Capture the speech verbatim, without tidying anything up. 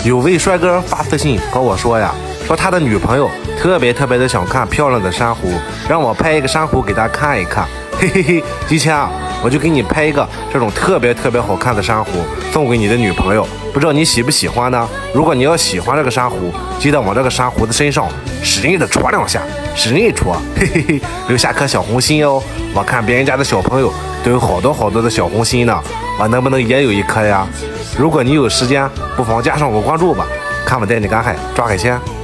有位帅哥发私信和我说呀，说他的女朋友特别特别的想看漂亮的珊瑚，让我拍一个珊瑚给他看一看。嘿嘿嘿，吉强啊，我就给你拍一个这种特别特别好看的珊瑚送给你的女朋友，不知道你喜不喜欢呢？如果你要喜欢这个珊瑚，记得往这个珊瑚的身上使劲的戳两下，使劲戳，嘿嘿嘿，留下颗小红心哦。我看别人家的小朋友都有好多好多的小红心呢，我能不能也有一颗呀？如果你有时间，不妨加上我关注吧，看我带你赶海抓海鲜。